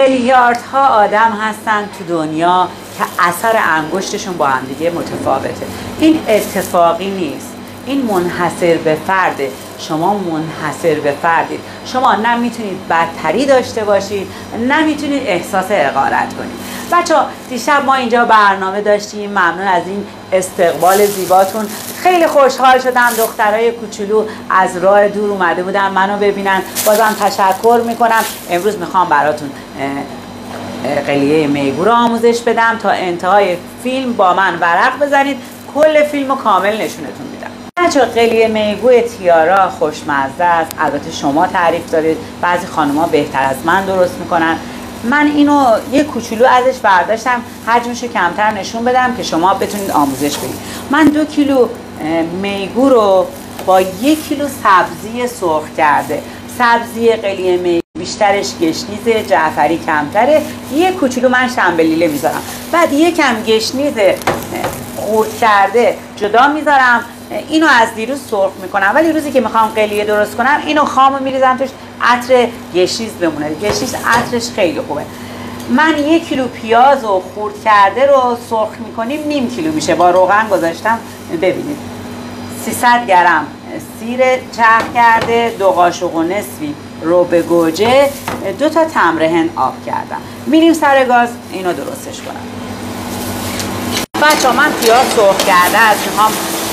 میلیاردها آدم هستن تو دنیا که اثر انگشتشون با هم دیگه متفاوته. این اتفاقی نیست، این منحصر به فرده. شما منحصر به فردید. شما نه میتونید برتری داشته باشید، نه میتونید احساس حقارت کنید. بچه‌ها دیشب ما اینجا برنامه داشتیم. ممنون از این استقبال زیباتون. خیلی خوشحال شدم. دخترای کوچولو از راه دور اومده بودن منو ببینن. بازم تشکر میکنم. امروز میخوام براتون قلیه میگو رو آموزش بدم. تا انتهای فیلم با من ورق بزنید، کل فیلم رو کامل نشونتون میدم. بچه‌ها قلیه میگو تیارا خوشمزه است. البته شما تعریف دارید، بعضی خانم‌ها بهتر از من درست میکنن. من اینو یه کوچولو ازش برداشتم حجمشو کمتر نشون بدم که شما بتونید آموزش بدید. من 2 کیلو میگو رو با 1 کیلو سبزی سرخ کرده، سبزی قلیه میگو بیشترش گشنیز، جعفری کمتره، یه کوچولو من شنبلیله میذارم، بعد یکم گشنیز خرد کرده جدا میذارم. اینو از دیروز سرخ میکنم، ولی روزی که میخوام قلیه درست کنم اینو خامو میریزم توش، عطر گشنیز بمونه. گشنیز عطرش خیلی خوبه. من 1 کیلو پیاز و خرد کرده رو سرخ میکنیم، نیم کیلو میشه. با روغن گذاشتم. ببینید 300 گرم سیر چرخ کرده، 2 قاشق و نصفی روب گوجه، 2 تا تمر هند آب کردم. میریم سر گاز اینو درستش کنم. بچه من پیاز سرخ کرده است، میخوام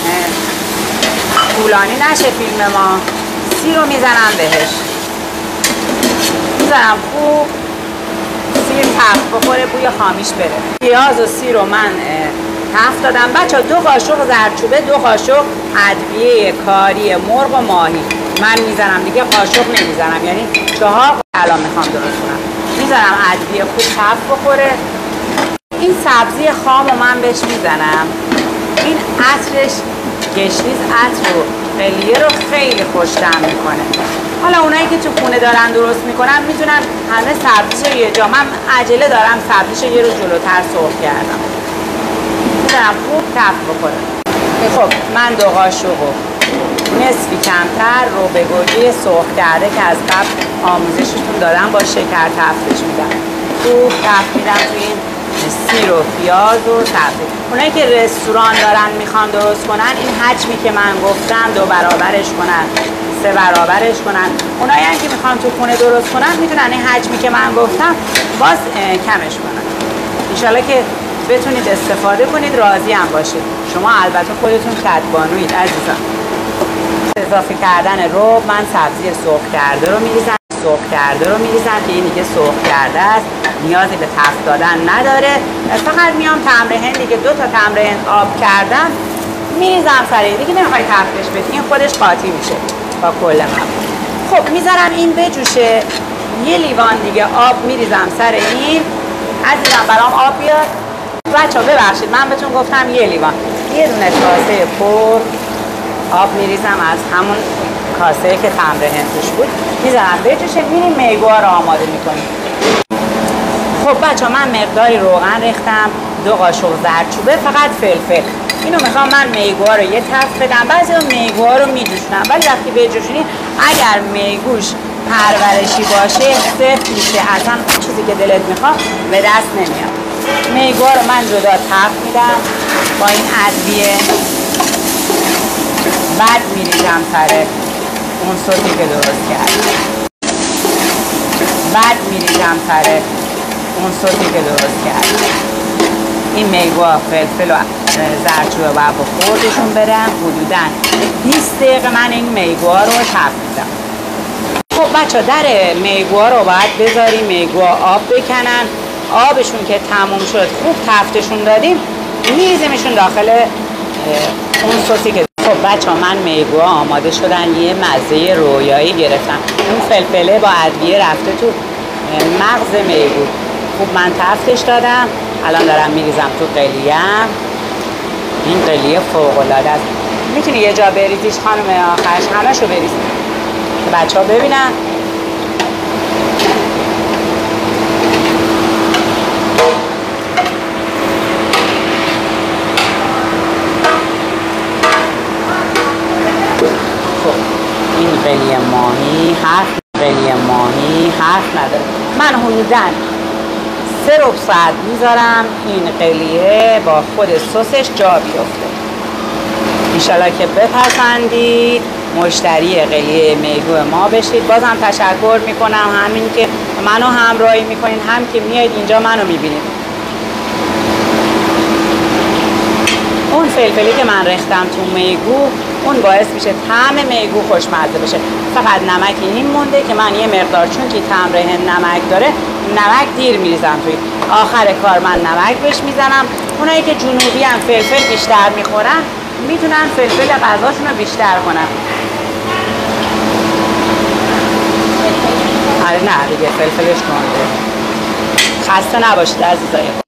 طولانی نشه فیلم ما. سیر رو میزنم بهش، میزنم خوب سیر تفت بخوره، بوی خامیش بره. پیاز و سیر رو من تفت دادم. بچه 2 قاشق زردچوبه، 2 قاشق ادویه کاری مرغ و ماهی من میزنم دیگه، قاشق نمیزنم، یعنی 4 الان میخوام درست کنم. میزنم ادویه خوب تفت بخوره. این سبزی خام رو من بهش میزنم. این عطرش گشنیز عطر و قلیه رو خیلی خوش‌طعم میکنه. حالا اونایی که تو خونه دارن درست میکنن میتونن همه سبزیشو یه جا، من عجله دارم سبزیشو یه روز جلوتر سرخ کردم. میذارم خوب تفت بخوره. خب من 2 قاشق و نصفی کمتر رو به گوجه سرخ کرده که از قبل آموزشتون دادم با شکر تفتش میدم. خوب تفت میدم توی این سیر و پیاز و سبزی. اونایی که رستوران دارن میخوان درست کنن، این حجمی که من گفتم 2 برابرش کنن، 3 برابرش کنن. اونایی هم که میخوان تو خونه درست کنن میتونن این حجمی که من گفتم باز کمش کنن. انشالله که بتونید استفاده کنید، راضی هم باشید. شما البته خودتون کدبانویید عزیزان. اضافه کردن رو من سبزی سرخ کرده رو میریزم. سرخ کرده رو میریزم که این دیگه سرخ کرده است، نیازی به تفت دادن نداره. فقط میام تمر هندی که 2 تا تمر هند آب کردم میریزم سر این دیگه، نمیخوای تفتش بدی، این خودش قاطی میشه با کل من. خب میذارم این بجوشه. 1 لیوان دیگه آب میریزم سر این. عزیزم برام آب بیار. بچه‌ها ببخشید من بهتون گفتم 1 لیوان. یه دونه کاسه پر آب میریزم از همون کاسه که تمر هند توش بود، میذارم بجوشه. میریم میگوها رو آماده میکنیم. خب بچه من مقداری روغن ریختم، 2 قاشق زردچوبه، فقط فلفل. اینو میخوام من میگوها رو یه تفت بدم. بعضی میگوها رو میجوشونم، ولی وقتی بجوشونی اگر میگوش پرورشی باشه سفت میشه، اصلا چیزی که دلت میخواد به دست نمیاد. میگوها رو من جدا تفت میدم با این ادویه، بعد میریزم سر اون سوتی که درست کردم، بعد میریزم سر اون سوتی که درست کردم. این میگوها فلفل و زردچوبه باید با خوردشون برم. حدوداً 20 دقیقه من این میگوها رو تفت میدم. خب بچه در میگوها رو باید بذاریم میگوها آب بکنن. آبشون که تموم شد خوب تفتشون دادیم، میریزیمشون داخل اون سوتی که. خب بچه من میگوها آماده شدن، یه مزه رویایی گرفتم. اون فلفله با ادویه رفته تو مغز میگو. خوب من تفتش دادم. الان دارم میریزم تو قلیه‌ام. این قلیه فوق‌العاده است. میتونی یه جا بریزیش خانم، آخرش همشو بریز که بچه ها ببینن. قلیه ماهی حرف نداره. من حدوداً 3 ربع ساعت میذارم این قلیه با خود سسش جا بیفته. انشالله که بپسندید، مشتری قلیه میگو ما بشید. بازم تشکر میکنم همین که منو همراهی میکنین، هم که میایید اینجا منو میبینید. اون فلفلی که من ریختم تو میگو اون باعث میشه طعم میگو خوشمزه بشه. فقط نمک این مونده که من یه مقدار، چون که تمره نمک داره، نمک دیر میریزم توی آخر کار. من نمک بهش میزنم. اونایی که جنوبی هم فلفل بیشتر میخورن میتونن فلفل غذاشون رو بیشتر کنن. آره نه دیگه فلفلش کنده. خسته نباشید عزیزای